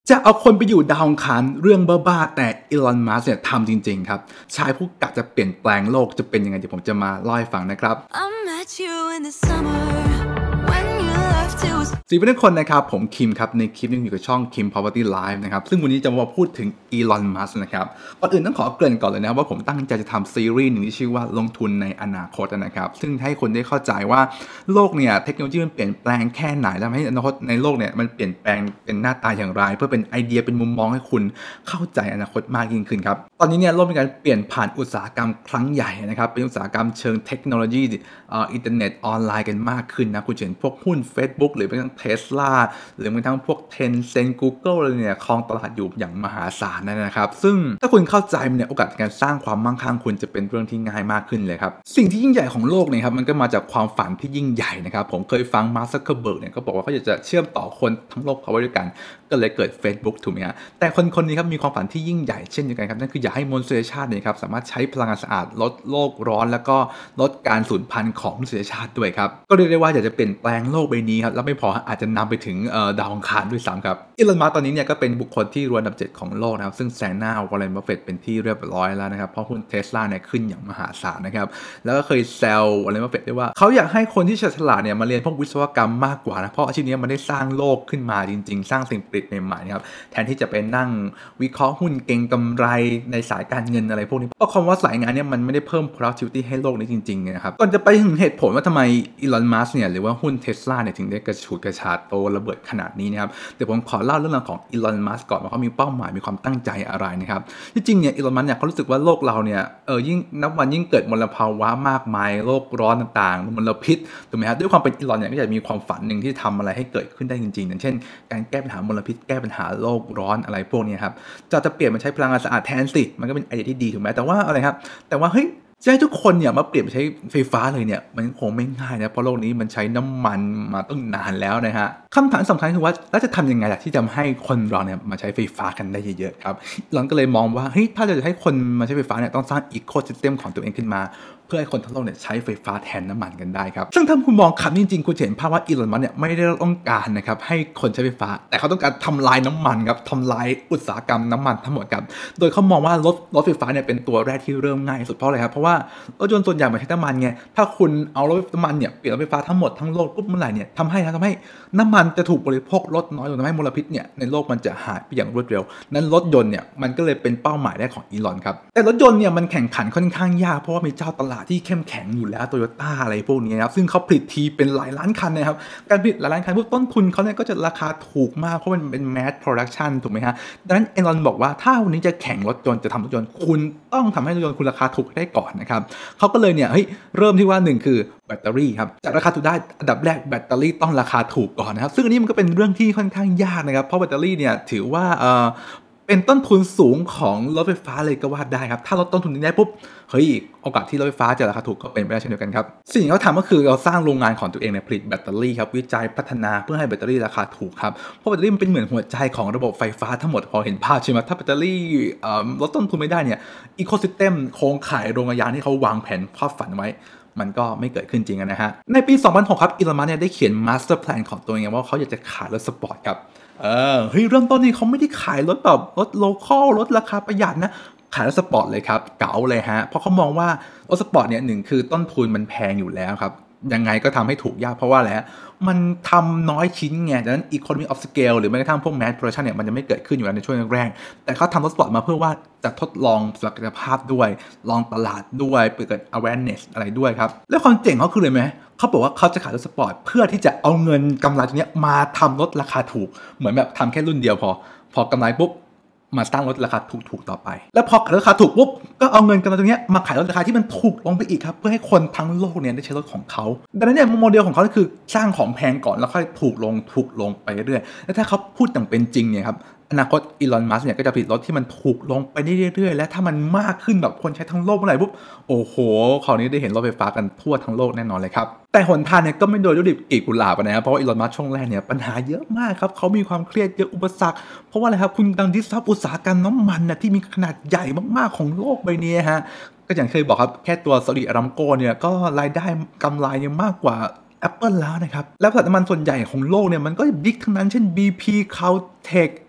จะเอาคนไปอยู่ดาวอังคารเรื่องบ้าๆแต่อีลอนมัสก์เนี่ยทำจริงๆครับชายผู้กะจะเปลี่ยนแปลงโลกจะเป็นยังไงเดี๋ยวผมจะมาเล่าให้ฟังนะครับสวัสดีทุกคนนะครับผมคิมครับในคลิปนี้อยู่กับช่อง Kim Poverty Life นะครับซึ่งวันนี้จะมาพูดถึงอีลอนมัสก์นะครับก่อนอื่นต้องขอเกริ่นก่อนเลยนะครับว่าผมตั้งใจจะทำซีรีส์หนึ่งที่ชื่อว่าลงทุนในอนาคตนะครับซึ่งให้คนได้เข้าใจว่าโลกเนี่ยเทคโนโลยีมันเปลี่ยนแปลงแค่ไหนแล้วให้อนาคตในโลกเนี่ยมันเปลี่ยนแปลงเป็นหน้าตาอย่างไรเพื่อเป็นไอเดียเป็นมุมมองให้คุณเข้าใจอนาคตมากยิ่งขึ้นครับตอนนี้เนี่ยโลกมีการเปลี่ยนผ่านอุตสาหกรรมครั้งใหญ่นะครับเป็นอุตสาหกรรมเชิงเทคโนโลยีอินเทอร์เน็ตออนไลน์กันมากขึ้นนะคุณเห็นพวกหุ้น Facebook หรือแม้กระทั่ง Tesla หรือแม้กระทั่งพวก Tencent Google อะไรเนี่ยครองตลาดอยู่อย่างมหาศาลนะครับซึ่งถ้าคุณเข้าใจมันเนี่ยโอกาสในการสร้างความมั่งคั่งคุณจะเป็นเรื่องที่ง่ายมากขึ้นเลยครับสิ่งที่ยิ่งใหญ่ของโลกเนี่ยครับมันก็มาจากความฝันที่ยิ่งใหญ่นะครับผมเคยฟังมาร์ค ซักเคอร์เบิร์กเนี่ยก็บอกว่าเขาอยากจะเชื่อมต่อคนทั้งโลกเขาไว้ด้วยกันก็เลยเกิด Facebook ถูกไหมฮะแต่คนนี้ครับมีความฝันที่ยิ่งใหญ่เช่นเดียวกันครับนั่นคืออยากให้มนุษยชาติเนี่ยครับสามารถใช้พลังงานสะอาดลดโลกร้อนแล้วก็ลดการสูญพันธุ์ของมนุษยชาติด้วยครับก็เรียกได้ว่าอยากจะเปลี่ยนแปลงโลกใบนี้ครับแล้วไม่พออาจจะนำไปถึงดาวอังคารด้วยซ้ำครับอีลอนมัสก์ตอนนี้เนี่ยก็เป็นบุคคลที่รวยอันดับ7ของโลกนะครับซึ่งแซงหน้าวอร์เรน บัฟเฟตต์เป็นที่เรียบร้อยแล้วนะครับเพราะหุ้น Tesla เนี่ยขึ้นอย่างมหาศาลนะครับแล้วก็เคยแซววอร์เรน บัฟเฟตต์ได้ว่าเขาอยากให้คนที่ฉลาดเนี่ยมาเรียนพวกวิศวกรรมมากกว่านะเพราะอาชีพนี้มันได้สร้างโลกขึ้นมาจริงๆสร้างสิ่งประดิษฐ์ใหม่ๆนะครับแทนที่จะไปนั่งวิเคราะห์หุ้นเก็งกำไรในสายการเงินอะไรพวกนี้เพราะคำว่าสายงานเนี่ยมันไม่ได้เพิ่ม productivity ให้โลกนี้จริงๆนะครับก่อนจะไปถึงเหตุผลว่าทำไมอีลอนมัสก์เนี่ยหรือว่าหุ้น Tesla เนี่ยถึงได้กระฉูดกระชากโตระเบิดขนาดนี้นะครับเดี๋ยวผมขอเล่าเรื่องราวของอีลอนมัสก์ก่อนว่าเขามีเป้าหมายมีความตั้งใจอะไรนะครับที่จริงเนี่ยอีลอนมัสก์เนี่ยเขารู้สึกว่าโลกเราเนี่ยยิ่งนับวันยิ่งเกิดมลภาวะมากมายโลกร้อนต่างๆมลพิษถูกไหมครับด้วยความเป็นอีลอนเนี่ยก็จะมีความฝันหนึ่งที่ทำอะไรให้เกิดขึ้นได้จริงๆอย่างเช่นการแก้ปัญหามลพิษแก้ปัญหาโลกร้อนอะไรพวกนี้ครับจะเปลี่ยนมาใช้พลังงานสะอาดแทนสิมันก็เป็นไอเดียที่ดีถูกไหมแต่ว่าอะไรครับแต่ว่าเฮ้ยจะให้ทุกคนเนี่ยมาเปลี่ยนไปใช้ไฟฟ้าเลยเนี่ยมันคงไม่ง่ายนะเพราะโลกนี้มันใช้น้ำมันมาตั้งนานแล้วนะฮะคำถามสำคัญคือว่าแล้วจะทำยังไงล่ะที่จะให้คนเราเนี่ยมาใช้ไฟฟ้ากันได้เยอะๆครับหลังก็เลยมองว่าเฮ้ยถ้าจะให้คนมาใช้ไฟฟ้าเนี่ยต้องสร้างอีโคซิสเต็มของตัวเองขึ้นมาเพื่อให้คนทั้งโลกเนี่ยใช้ไฟฟ้าแทนน้ำมันกันได้ครับซึ่งถ้าคุณมองคำนี้จริงๆคุณเห็นภาพว่าอีลอนมัสก์เนี่ยไม่ได้ต้องการนะครับให้คนใช้ไฟฟ้าแต่เขาต้องการทำลายน้ำมันครับทำลายอุตสาหกรรมน้ำมันทั้งหมดครับโดยเขามองว่ารถไฟฟ้าเนี่ยเป็นตัวแรกที่เริ่มง่ายสุดเพราะอะไรครับเพราะว่ารถยนต์ส่วนใหญ่มันใช้น้ำมันไงถ้าคุณเอารถน้ำมันเนี่ยเปลี่ยนรถไฟฟ้าทั้งหมดทั้งโลกปุ๊บเมื่อไหร่เนี่ยทำให้น้ำมันจะถูกบริโภคลดน้อยลงทำให้มลพิษเนี่ยในโลกมันจะหายไปอย่างรวดเร็วนั้นรถยนต์เนี่ยมันก็เลยเป็นเป้าหมายแรกของอีลอนครับแต่รถยนต์เนี่ยมันแข่งขันค่อนข้างยากเพราะว่ามีเจ้าตลาดที่เข้มแข็งอยู่แล้วโตโยต้าอะไรพวกนี้ครับซึ่งเขาผลิตทีเป็นหลายล้านคันนะครับการผลิตหลายล้านคันพวกต้นทุนเขาเนี่ยก็จะราคาถูกมากเพราะมันเป็น mass production ถูกไหมฮะดังนั้นอีลอนบอกว่าถ้าวันนี้จะแข่งรถยนต์จะทำรถยนต์คุณต้องทำให้รถยนต์คุณราคาถูกได้ก่อนนะครับเขาก็เลยเนี่ยเริ่มที่ว่า1คือแบตเตอรี่ครับจากราคาถูกได้อันดับแรกแบตเตอรี่ต้องราคาถูกก่อนนะครับซึ่งอันนี้มันก็เป็นเรื่องที่ค่อนข้างยากนะครับเพราะแบตเตอรี่เนี่ยถือว่าเป็นต้นทุนสูงของรถไฟฟ้าเลยก็ว่าได้ครับถ้าลดต้นทุนนี้ได้ปุ๊บโอกาสที่รถไฟฟ้าจะราคาถูกก็เป็นไปได้เช่นเดียวกันครับสิ่งที่เขาทำก็คือเราสร้างโรงงานของตัวเองในผลิตแบตเตอรี่ครับวิจัยพัฒนาเพื่อให้แบตเตอรี่ราคาถูกครับเพราะแบตเตอรี่มันเป็นเหมือนหัวใจของระบบไฟฟ้าทั้งหมดพอเห็นภาพใช่ไหมถ้าแบตเตอรี่ลดต้นทุนไม่ได้เนี่ยอีโคซิสเต็มโครงข่ายโรงงานที่เขาวางแผนภาพฝันไว้มันก็ไม่เกิดขึ้นจริงนะฮะในปี 2006 ครับอีลอนมัสก์เนี่ยได้เขียนมาสเตอร์แพลนของตัวเองว่าเขาอยากจะขายรถสปอร์ตครับเริ่มต้นนี่เขาไม่ได้ขายรถแบบรถโลคอลรถราคาประหยัดนะขายรถสปอร์ตเลยครับเก๋าเลยฮะเพราะเขามองว่ารถสปอร์ตเนี่ย1คือต้นทุนมันแพงอยู่แล้วครับยังไงก็ทำให้ถูกยากเพราะว่าอะไรฮะมันทำน้อยชิ้นไงดังนั้น economy of scale หรือแม้กระทั่งพวก mass production เนี่ยมันจะไม่เกิดขึ้นอยู่แล้วในช่วงแรกๆแต่เขาทำรถสปอร์ตมาเพื่อว่าจะทดลองศักยภาพด้วยลองตลาดด้วยเกิด awareness อะไรด้วยครับแล้วความเจ๋งเขาคือเลยไหมเขาบอกว่าเขาจะขายรถสปอร์ตเพื่อที่จะเอาเงินกำไรตรงนี้มาทำรถราคาถูกเหมือนแบบทำแค่รุ่นเดียวพอกำไรปุ๊บมาสร้างรถราคาถูกต่อไปแล้วพอขายราคาถูกปุ๊บก็เอาเงินกำไรตรงนี้มาขายรถราคาที่มันถูกลงไปอีกครับเพื่อให้คนทั้งโลกเนี่ยได้ใช้รถของเขาดังนั้นเนี่ยโมเดลของเขาคือสร้างของแพงก่อนแล้วค่อยถูกลงไปเรื่อยๆแล้วถ้าเขาพูดอย่างเป็นจริงเนี่ยครับอนาคตอีลอนมัสก์เนี่ยก็จะผลิตรถที่มันถูกลงไปเรื่อยๆและถ้ามันมากขึ้นแบบคนใช้ทั้งโลกเมื่อไหร่ปุ๊บโอ้โหคราวนี้ได้เห็นรถไฟฟ้ากันทั่วทั้งโลกแน่นอนเลยครับแต่หนทางเนี่ยก็ไม่โดยด้วยกลีบกุหลาบนะครับเพราะว่าอีลอนมัสก์ช่วงแรกเนี่ยปัญหาเยอะมากครับเขามีความเครียดเยอะอุปสรรคเพราะว่าอะไรครับคุณดังดิสรับอุตสาหกรรมน้ำมันนะที่มีขนาดใหญ่มากๆของโลกใบนี้ฮะก็อย่างเคยบอกครับแค่ตัวซาอุดิอารัมโกเนี่ยก็รายได้กำไรเนี่ยมากกว่า Apple แล้วนะครับแล้วบริษัทน้ำมันส่วนใหญ่ของโลกเนี่ยมันก็บิ๊กทั้งนั้นเช่น BP Caltex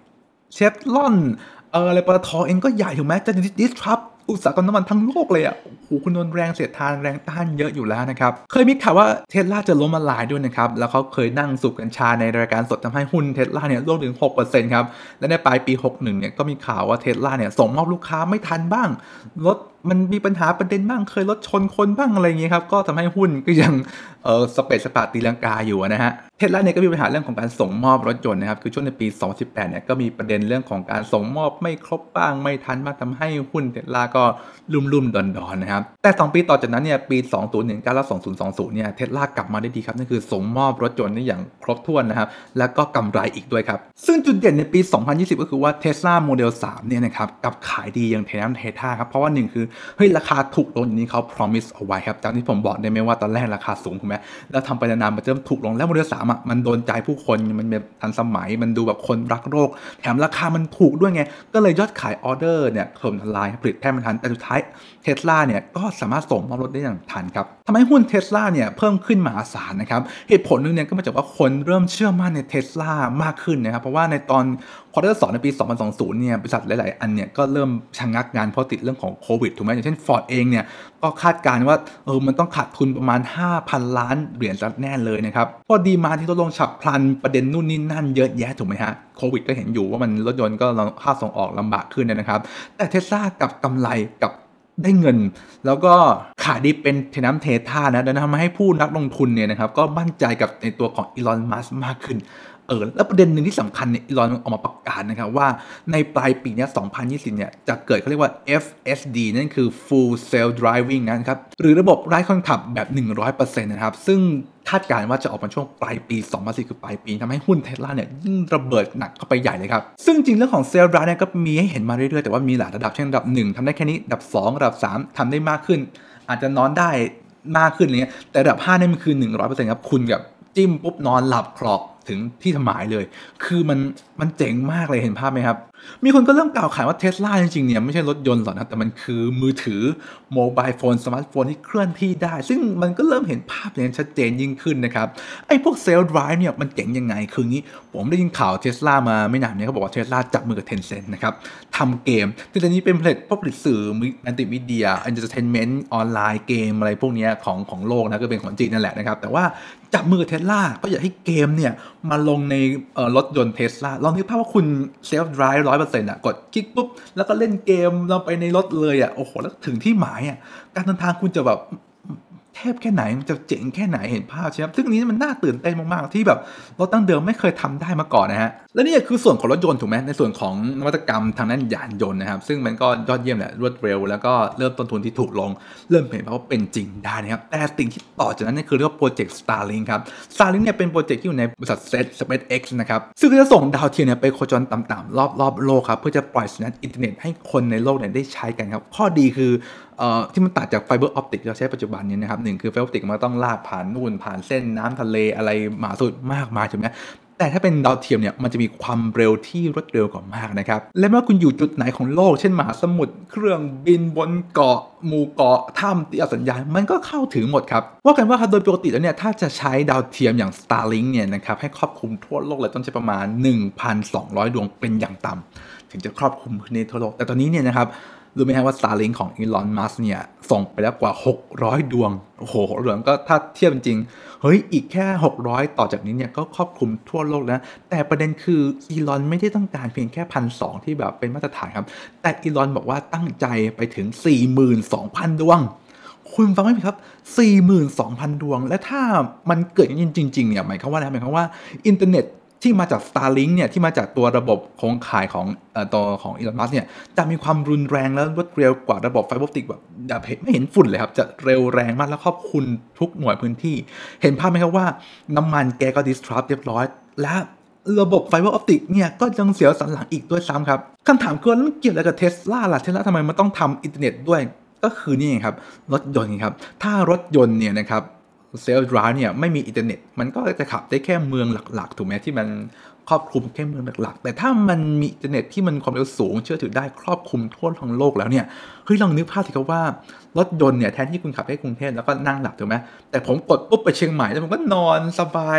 เชฟรอนอะไรปตทเองก็ใหญ่ถูกไหมจะ disrupt อุตสาหกรรมน้ำมันทั้งโลกเลยอ่ะโอ้โหคุณโดนแรงเสียดทานแรงต้านเยอะอยู่แล้วนะครับเคยมีข่าวว่าเทสลาจะล้มละลายด้วยนะครับแล้วเขาเคยนั่งสูบกัญชาในรายการสดทำให้หุ้นเทสลาเนี่ยร่วงถึง 6% ครับและในปลายปี61เนี่ยก็มีข่าวว่าเทสลาเนี่ยส่งมอบลูกค้าไม่ทันบ้างรถมันมีปัญหาประเด็นบ้างเคยรถชนคนบ้างอะไรอย่างเงี้ยครับก็ทำให้หุ้นก็ยังสเปซสปาตีลังกาอยู่นะฮะเทสลาเนี่ยก็มีปัญหาเรื่องของการส่งมอบรถยนต์นะครับคือช่วงในปี2018เนี่ยก็มีประเด็นเรื่องของการส่งมอบไม่ครบบ้างไม่ทันบ้างทำให้หุ้นเทสลาก็ลุ่มๆดอนๆนะครับแต่2ปีต่อจากนั้นเนี่ยปี2019และ2020เนี่ยเทสลากลับมาได้ดีครับนั่นคือส่งมอบรถยนต์ได้อย่างครบถ้วนนะครับแล้วก็กำไรอีกด้วยครับซึ่งจุดเด่นในปี2020ก็คือว่า Tesla Model 3เนี่ยนะครับกับขายดีอย่างเทน้ำเทท่าครับเพราะว่า1คือเฮ้ยราคาถูกลงอย่างนี้เขา promise เอาไว้ครับจากที่ผมบอกได้ไหมว่าตอนแรกราคาสูงถูกไหมแล้วทำไปนานๆมันเริ่มถูกลงแล้ว Model 3อ่ะมันโดนใจผู้คนมันแบบทันสมัยมันดูแบบคนรักโลกแถมราคามันถูกด้วยไงก็เลยยอดขายออเดอร์เนี่ยถล่มทลายผลิตแทบไม่ทันแต่สุดท้าย Tesla เนี่ยก็สามารถส่งมอบรถได้อย่างทันครับทำให้หุ้น Tesla เนี่ยเพิ่มขึ้นมหาศาลนะครับเหตุผลนึงเนี่ยก็มาจากว่าคนเริ่มเชื่อมั่นใน Tesla มากขึ้นนะครับเพราะว่าในตอนควอเตอร์2ในปี2020เนี่ยบริษัทหลายๆอันเนี่ยก็เริ่มชะงักงานเพราะติดเรื่องของโควิดถูกไหมอย่างเช่น Ford เองเนี่ยก็คาดการณ์ว่ามันต้องขาดทุนประมาณ 5,000 ล้านเหรียญแน่เลยนะครับพอดีมาที่ลดลงฉับพลันประเด็นนู่นนี่นั่นเยอะแยะถูกไหมฮะโควิดก็เห็นอยู่ว่ามันรถยนต์ก็ค่าส่งออกลำบากขึ้นนะครับแต่ Tesla กับกำไรกับได้เงินแล้วก็ขายดีเป็นเทน้ำเทท่านะดังนั้นทำให้ผู้นักลงทุนเนี่ยนะครับก็มั่นใจกับในตัวของอีลอนมัสก์มากขึ้นแล้วประเด็นหนึ่งที่สำคัญเนี่ยอีลอนออกมาประกาศนะครับว่าในปลายปีนี้2020เนี่ยจะเกิดเขาเรียกว่า FSD นั่นคือ Full Self Driving นะครับหรือระบบไร้คนขับแบบ 100% นะครับซึ่งคาดการณ์ว่าจะออกมาช่วงปลายปี2010คือปลายปีทำให้หุ้นเทสลาเนี่ยยิ่งระเบิดหนักเข้าไปใหญ่เลยครับซึ่งจริงเรื่องของเซลล์ไดรฟ์เนี่ยก็มีให้เห็นมาเรื่อยๆแต่ว่ามีหลายระดับเช่นระดับ1ทำได้แค่นี้ระดับ2ระดับ3ทำได้มากขึ้นอาจจะนอนได้มากขึ้นอะไรเงี้ยแต่ระดับ5เนี่ยมันคือ 100% ครับคุณกับจิ้มปุ๊บนอนหลับครอกถึงที่ทำหมายเลยคือมันเจ๋งมากเลยเห็นภาพไหมครับมีคนก็เริ่มกล่าวขานว่า Tesla จริงๆเนี่ยไม่ใช่รถยนต์หรอกนะแต่มันคือมือถือโมบายโฟนสมาร์ทโฟนที่เคลื่อนที่ได้ซึ่งมันก็เริ่มเห็นภาพอย่างชัดเจนยิ่งขึ้นนะครับไอ้พวกเซลล์ไดรฟ์เนี่ยมันเจ๋งยังไงคืองี้ผมได้ยินข่าว Tesla มาไม่นานเนี่ยเขาบอกว่า Tesla จับมือกับ Tencent นะครับทำเกมที่ตอนนี้เป็นพวกผลิตสื่อมัลติมีเดียเอนเตอร์เทนเมนต์ออนไลน์เกมอะไรพวกนี้ของโลกนะก็เป็นของจีนนั่นแหละนะครับแต่ว่าจับมือกับ Tesla ก็อยากให้เกมเนี่ยมาลงในรถยนต์ Tesla ลองนึกภาพว่าคุณเซลฟ์ไดรฟ์100%กดคลิกปุ๊บแล้วก็เล่นเกมเราไปในรถเลยโอ้โหแล้วถึงที่หมายการเดินทางคุณจะแบบเทพแค่ไหนมันจะเจ๋งแค่ไหนเห็นภาพใช่ไหมซึ่งนี้มันน่าตื่นเต้นมากๆที่แบบรถตั้งเดิมไม่เคยทำได้มาก่อนนะฮะและนี่คือส่วนของรถยนต์ถูกไหมในส่วนของนวัตกรรมทางด้านยานยนต์นะครับซึ่งมันก็ยอดเยี่ยมแหละรวดเร็วแล้วก็เริ่มต้นทุนที่ถูกลงเริ่มเห็นว่าเป็นจริงได้นะครับแต่สิ่งที่ต่อจากนั้นคือเรียกว่าโปรเจกต์ Starlink ครับ Starlink เนี่ยเป็นโปรเจกต์ที่อยู่ในบริษัท SpaceX นะครับซึ่งจะส่งดาวเทียมเนี่ยไปโคจรต่ำๆรอบโลกครับเพื่อจะปล่อยสัญญาณอินเทอร์เน็ตให้คนในโลกเนี่ยได้ใช้กันครับข้อดีคือที่มันต่างจากไฟเบอร์ออปติกที่เราใช้ปัจจุบันนี้นะครับ1คือไฟเบอร์ออปติกมันต้องลากผ่านนู่นผ่านเส้นน้ำทะเลอะไรมหาสุดมากมายถูกไหมแต่ถ้าเป็นดาวเทียมเนี่ยมันจะมีความเร็วที่รวดเร็วกว่ามากนะครับและไม่ว่าคุณอยู่จุดไหนของโลกเช่นมหาสมุทรเครื่องบินบนเกาะหมู่เกาะถ้ำที่สัญญาณมันก็เข้าถึงหมดครับว่ากันว่าโดยปกติแล้วเนี่ยถ้าจะใช้ดาวเทียมอย่าง Starlink เนี่ยนะครับให้ครอบคลุมทั่วโลกเลยต้องใช้ประมาณ 1,200 ดวงเป็นอย่างต่ำถึงจะครอบคลุมพื้นที่ทั่วโลกแต่ตอนนี้เนี่ยนะครับรู้ไหมครับว่า Starlink ของ Elon Musk เนี่ยส่งไปแล้วกว่า600ดวงโอ้โห600ดวงก็ถ้าเทียบจริงเฮ้ยอีกแค่600ต่อจากนี้เนี่ยก็ครอบคลุมทั่วโลกแล้วแต่ประเด็นคือ Elon ไม่ได้ต้องการเพียงแค่ 1,200 ที่แบบเป็นมาตรฐานครับแต่ Elon บอกว่าตั้งใจไปถึง 42,000 ดวงคุณฟังไม่ผิดครับ 42,000 ดวงและถ้ามันเกิดจริงๆเนี่ยหมายความว่าอะไรหมายความว่าอินเทอร์เน็ตที่มาจาก Starlink เนี่ยที่มาจากตัวระบบโครงข่ายของตัวของ Elon Musk เนี่ยจะมีความรุนแรงและรวดเร็วกว่าระบบไฟเบอร์ออปติกแบบไม่เห็นฝุ่นเลยครับจะเร็วแรงมากและครอบคลุมทุกหน่วยพื้นที่เห็นภาพไหมครับว่าน้ำมันแกก็ disrupt เรียบร้อยและระบบไฟเบอร์ออปติกเนี่ยก็ยังเสียสันหลังอีกด้วยซ้ำครับคำถามคือมันเกี่ยวอะไรกับ Tesla ล่ะ Tesla ทำไมมันต้องทำอินเทอร์เน็ตด้วยก็คือนี่ครับรถยนต์ครับถ้ารถยนต์เนี่ยนะครับเซลล์ไดรฟ์เนี่ยไม่มีอินเทอร์เน็ตมันก็จะขับได้แค่เมืองหลักๆถูกไหมที่มันครอบคลุมแค่เมืองหลักๆแต่ถ้ามันมีอินเทอร์เน็ตที่มันความเร็วสูงเชื่อถือได้ครอบคลุมทั่วทั้งโลกแล้วเนี่ยเฮ้ยลองนึกภาพสิครับว่ารถยนต์เนี่ยแทนที่คุณขับให้กรุงเทพแล้วก็นั่งหลับถูกไหมแต่ผมกดปุ๊บไปเชียงใหม่แล้วผมก็นอนสบาย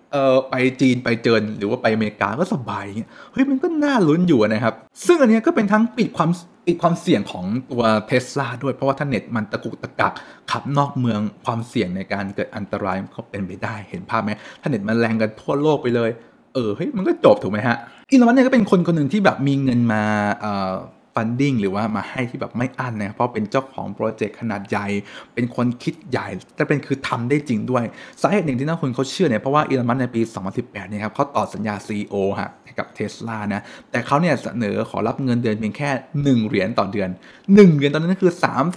ไปจีนไปเจินหรือว่าไปอเมริกาก็สบายเงี้ยเฮ้ยมันก็น่าลุ้นอยู่นะครับซึ่งอันนี้ก็เป็นทั้งปิดความเสี่ยงของตัว Tesla ด้วยเพราะว่าถ้าเน็ตมันตะกุกตะกักขับนอกเมืองความเสี่ยงในการเกิดอันตรายก็เป็นไปได้เห็นภาพไหมถ้าเน็ตมันแรงกันทั่วโลกไปเลยเฮ้ยมันก็จบถูกไหมฮะอีลอนมัสก์เนี่ยก็เป็นคนหนึ่งที่แบบมีเงินมาfunding หรือว่ามาให้ที่แบบไม่อั้นนะเพราะเป็นเจ้าของโปรเจกต์ขนาดใหญ่เป็นคนคิดใหญ่แต่เป็นคือทำได้จริงด้วยสาเหตุหนึ่งที่นักลงทุนเขาเชื่อเนี่ยเพราะว่าอีลอนมัสก์ในปี 2018 เนี่ยครับเขาต่อสัญญา CEO ฮะกับ Tesla นะแต่เขาเนี่ยเสนอขอรับเงินเดือนเพียงแค่1เหรียญต่อเดือน1เหรียญตอนนั้นคือ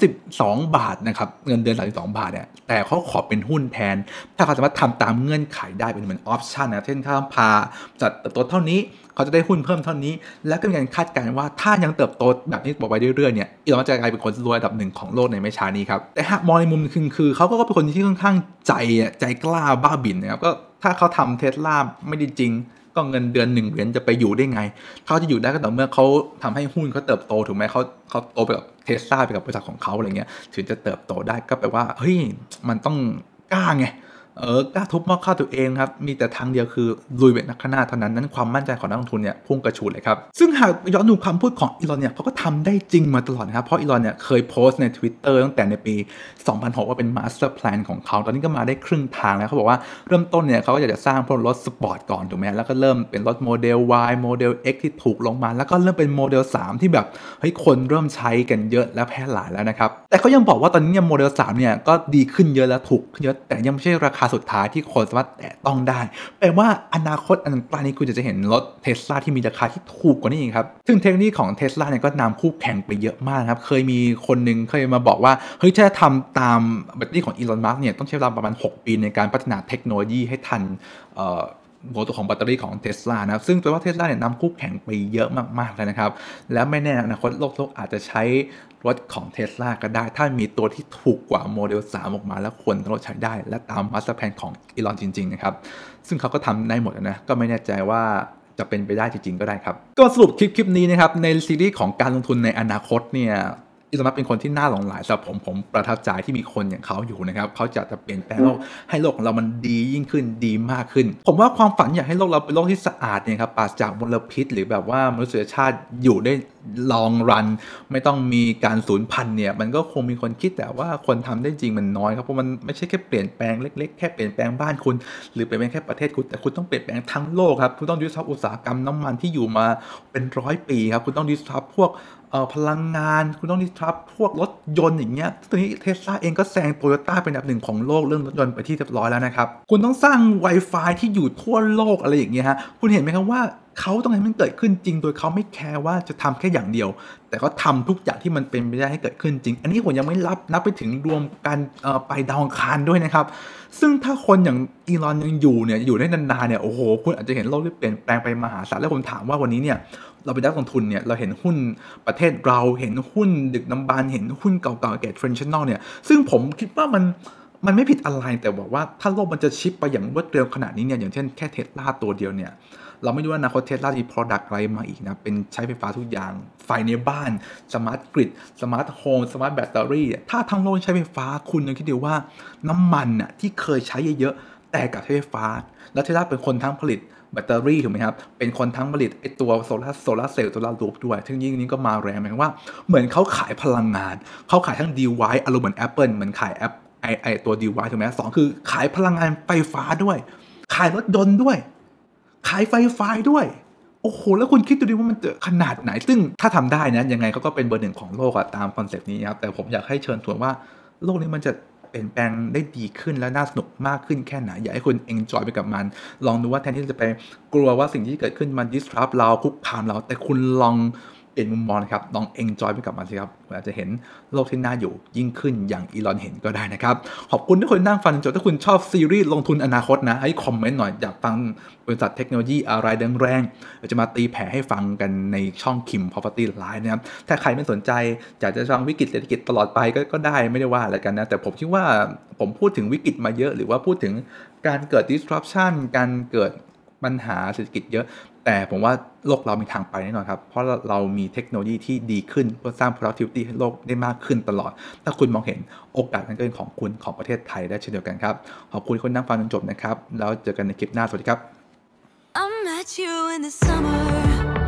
32 บาทนะครับเงินเดือน32 บาทเนี่ยแต่เขาขอเป็นหุ้นแทนถ้าเขาสามารถทำตามเงื่อนไขได้เป็นเหมือนออปชั่นนะเช่นถ้าพาจัดตัวเท่านี้เขาจะได้หุ้นเพิ่มเท่านี้และก็มีการคาดการณ์ว่าถ้ายังเติบโตแบบนี้ต่อไปเรื่อยๆเนี่ยอีลอนมัสก์จะกลายเป็นคนรวยอันดับหนึ่งของโลกในไม่ช้านี้ครับแต่หากมองในมุมคือเขาก็เป็นคนที่ค่อนข้างใจกล้าบ้าบิ่นนะครับก็ถ้าเขาทำ Tesla ไม่ได้จริงก็เงินเดือน1เหรียญจะไปอยู่ได้ไงเขาจะอยู่ได้ก็ต่อเมื่อเขาทำให้หุ้นเขาเติบโตถูกไหมเขาโตไปกับ Tesla ไปกับบริษัทของเขาอะไรเงี้ยถึงจะเติบโตได้ก็แปลว่าเฮ้ยมันต้องกล้าไงกล้าทุบหม้อข้าวตัวเองครับมีแต่ทางเดียวคือลุยไปข้างหน้าเท่านั้นความมั่นใจของนักลงทุนเนี่ยพุ่งกระฉูดเลยครับซึ่งหากย้อนดูคำพูดของอีลอนเนี่ยเขาก็ทำได้จริงมาตลอดนะครับเพราะอีลอนเนี่ยเคยโพสต์ใน Twitter ตั้งแต่ในปี 2006 ว่าเป็น Master Plan ของเขาตอนนี้ก็มาได้ครึ่งทางแล้วเขาบอกว่าเริ่มต้นเนี่ยเขาก็อยากจะสร้างพวกรถสปอร์ตก่อนถูกไหมแล้วก็เริ่มเป็นรถโมเดล Y โมเดล X ที่ถูกลงมาแล้วก็เริ่มเป็นโมเดล 3 ที่แบบเฮ้ยคนเริ่มใช้กันเยอะและแพร่หลายแล้วนะครับแต่เขายังบอกว่าตอนนี้เนี่ยโมเดล 3 เนี่ยก็ดีขึ้นเยอะแล้วถูกขึ้นเยอะแต่ยังไม่ใช่ราคาสุดท้ายที่คนสามารถแตะต้องได้แปลว่าอนาคตอันใกล้นี้คุณจะเห็นรถ Tesla ที่มีราคาที่ถูกกว่านี้อีกครับซึ่งเทคโนโลยีของ Tesla เนี่ยก็นำคู่แข่งไปเยอะมากครับเคยมีคนนึงเคยมาบอกว่าเฮ้ยถ้าทำตามแบตเตอรี่ของอีลอนมัสก์เนี่ยต้องใช้เวลาประมาณ6 ปีในการพัฒนาเทคโนโลยีให้ทันโมตัวของแบตเตอรี่ของ Tesla นะครับซึ่งแปลว่า Tesla เนี่ยนำคู่แข่งไปเยอะมากๆเลยนะครับและไม่แน่อนาคตโลกอาจจะใช้รถของ Tesla ก็ได้ถ้ามีตัวที่ถูกกว่าโมเดล 3 ออกมาแล้วคนรถใช้ได้และตามมาสเตอร์แพลนของอีลอนจริงๆนะครับซึ่งเขาก็ทำได้หมดนะก็ไม่แน่ใจว่าจะเป็นไปได้จริงๆก็ได้ครับก็สรุปคลิปนี้นะครับในซีรีส์ของการลงทุนในอนาคตเนี่ยอีลอนมัสก์เป็นคนที่น่าหลงใหลสำหรับผมประทับใจที่มีคนอย่างเขาอยู่นะครับเขาจะเปลี่ยนแปลงโลกให้โลกของเรามันดียิ่งขึ้นดีมากขึ้นผมว่าความฝันอยากให้โลกเราเป็นโลกที่สะอาดเนี่ยครับปราศจากมลพิษหรือแบบว่ามนุษยชาติอยู่ได้ลองรันไม่ต้องมีการสูญพันธุ์เนี่ยมันก็คงมีคนคิดแต่ว่าคนทำได้จริงมันน้อยครับเพราะมันไม่ใช่แค่เปลี่ยนแปลงเล็กๆแค่เปลี่ยนแปลงบ้านคุณหรือเปลี่ยนแปลงแค่ประเทศคุณแต่คุณต้องเปลี่ยนแปลงทั้งโลกครับคุณต้องdisruptอุตสาหกรรมน้ำมันที่อยู่มาเป็น100 ปีครับคุณต้องdisruptพวกพลังงานคุณต้องdisruptพวกรถยนต์อย่างเงี้ยตอนนี้ Tesla เองก็แซง Toyota เป็นอันดับหนึ่งของโลกเรื่องรถยนต์ไปที่เรียบร้อยแล้วนะครับคุณต้องสร้าง Wi-Fi ที่อยู่ทั่วโลกอะไรอย่างเงี้ยฮะคุณเห็นไหมครับว่าเขาต้องให้มันเกิดขึ้นจริงโดยเขาไม่แคร์ว่าจะทำแค่อย่างเดียวแต่เขาทำทุกอย่างที่มันเป็นไปได้ให้เกิดขึ้นจริงอันนี้ผมยังไม่นับไปถึงรวมการไปดาวอังคารด้วยนะครับซึ่งถ้าคนอย่างอีลอนยังอยู่เนี่ยอยู่ได้นานๆเนี่ยโอ้โหคุณอาจจะเห็นโลกที่เปลี่ยนแปลงไปมหาศาลแล้วผมถามว่าวันนี้เนี่ยเราเป็นนักลงทุนเนี่ยเราเห็นหุ้นประเทศเราเห็นหุ้นดึกดำบรรพ์เห็นหุ้นเก่าๆเกรดเทรนชั่นแนลเนี่ยซึ่งผมคิดว่ามันไม่ผิดอะไรแต่บอกว่าถ้าโลกมันจะชิปไปอย่างรวดเร็วขนาดนี้เนี่ยอย่างเช่นแค่เทสลาตัวเดียวเนี่ยเราไม่รู้ว่าอนาคตเทสลาจะมี product อะไรมาอีกนะเป็นใช้ไฟฟ้าทุกอย่างไฟในบ้านสมาร์ทกริดสมาร์ทโฮมสมาร์ทแบตเตอรี่ถ้าทั้งโลกใช้ไฟฟ้าคุณยังคิดดูว่าน้ำมันน่ะที่เคยใช้เยอะๆแต่กับใช้ไฟฟ้าแล้วเทสลาเป็นคนทั้งผลิตแบตเตอรี่ถูกไหมครับเป็นคนทั้งผลิตไอตัวโซลาร์เซลล์โซลาร์รูฟด้วยซึ่งยิ่งนี้ก็มาแรงหมายความว่าเหมือนเขาขายพลังงานเขาขายทั้ง device อารมณ์เหมือน Apple เหมือนขายแอปไอตัว device ถูกไหม2คือขายพลังงานไฟฟ้าด้วยขายรถยนต์ด้วยขายไฟฟ้าด้วยโอ้โหแล้วคุณคิดดูดิว่ามันจะขนาดไหนซึ่งถ้าทำได้นะยังไงเขาก็เป็นเบอร์หนึ่งของโลกอะตามคอนเซปต์นี้ครับแต่ผมอยากให้เชิญชวนว่าโลกนี้มันจะเปลี่ยนแปลงได้ดีขึ้นและน่าสนุกมากขึ้นแค่ไหนอยากให้คุณ enjoy ไปกับมันลองดูว่าแทนที่จะไปกลัวว่าสิ่งที่เกิดขึ้นมัน disrupt เราคุกคามเราแต่คุณลองเปลี่ยนมุมมองนะครับลอง enjoy ไปกับมันสิครับคุณอาจจะเห็นโลกที่น่าอยู่ยิ่งขึ้นอย่างอีลอนเห็นก็ได้นะครับขอบคุณที่คุณนั่งฟังจนถ้าคุณชอบซีรีส์ลงทุนอนาคตนะให้คอมเมนต์หน่อยอยากฟังบริษัทเทคโนโลยีอะไรแรงๆเราจะมาตีแผ่ให้ฟังกันในช่อง Kim Property Live นะครับถ้าใครไม่สนใจอยากจะฟังวิกฤตเศรษฐกิจตลอดไปก็ได้ไม่ได้ว่าอะไรกันนะแต่ผมคิดว่าผมพูดถึงวิกฤตมาเยอะหรือว่าพูดถึงการเกิด disruption การเกิดปัญหาเศรษฐกิจเยอะแต่ผมว่าโลกเรามีทางไปแน่นอนครับเพราะเรามีเทคโนโลยีที่ดีขึ้นเพื่อสร้าง productivity ให้โลกได้มากขึ้นตลอดถ้าคุณมองเห็นโอกาสนั้นก็เป็นของคุณของประเทศไทยได้เช่นเดียวกันครับขอบคุณคนนั่งฟังจนจบนะครับแล้วเจอกันในคลิปหน้าสวัสดีครับ I met you in the summer